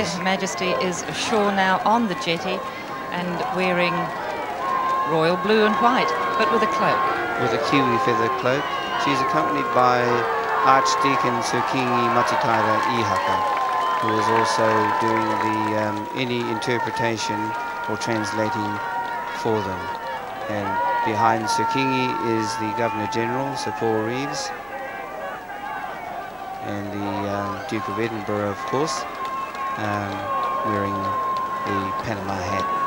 Her Majesty is ashore now on the jetty and wearing royal blue and white, but with a cloak. With a kiwi feather cloak. She's accompanied by Archdeacon Sir Kingi Matitaira Ihaka, who is also doing the any interpretation or translating for them. And behind Sir Kingi is the Governor General, Sir Paul Reeves, and the Duke of Edinburgh, of course, wearing the Panama hat.